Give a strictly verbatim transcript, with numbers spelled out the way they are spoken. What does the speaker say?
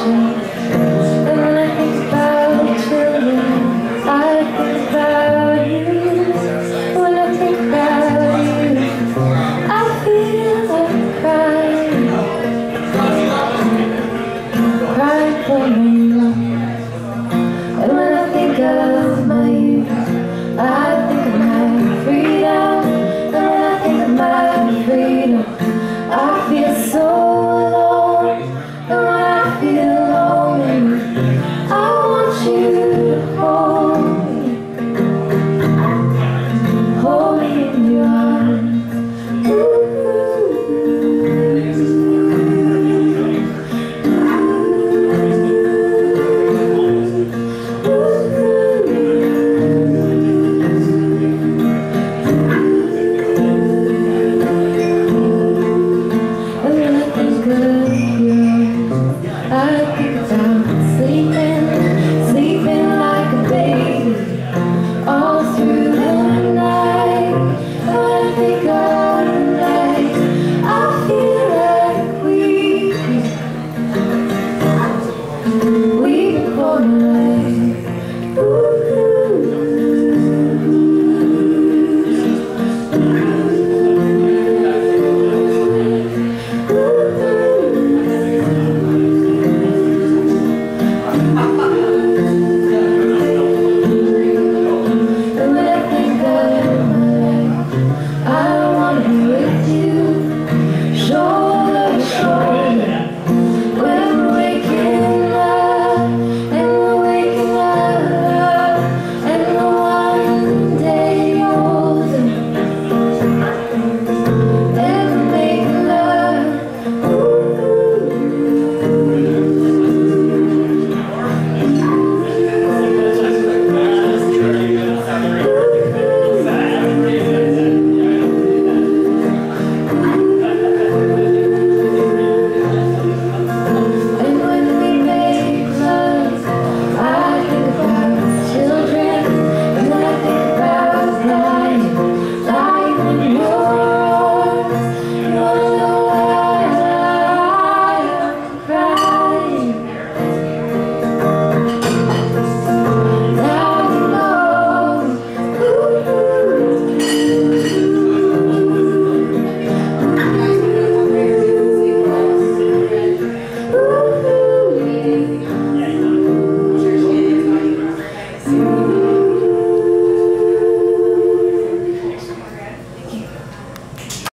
And when I think about children, I think about you. When I think about you, I feel like crying, crying for my love. And when I think of my youth, I think of my freedom. And when I think of my freedom, I feel so alone. And when I feel lonely, I want you to hold me, hold me in your arms. I